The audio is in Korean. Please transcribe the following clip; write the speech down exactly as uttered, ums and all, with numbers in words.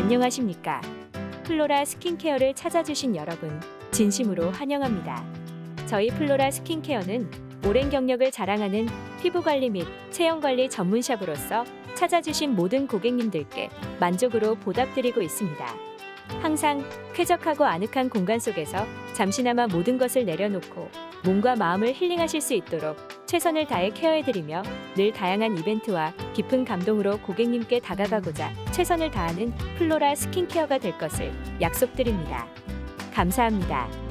안녕하십니까? 플로라 스킨케어를 찾아주신 여러분, 진심으로 환영합니다. 저희 플로라 스킨케어는 오랜 경력을 자랑하는 피부관리 및 체형관리 전문샵으로서 찾아주신 모든 고객님들께 만족으로 보답드리고 있습니다. 항상 쾌적하고 아늑한 공간 속에서 잠시나마 모든 것을 내려놓고 몸과 마음을 힐링하실 수 있도록 최선을 다해 케어해드리며 늘 다양한 이벤트와 깊은 감동으로 고객님께 다가가고자 최선을 다하는 플로라 스킨케어가 될 것을 약속드립니다. 감사합니다.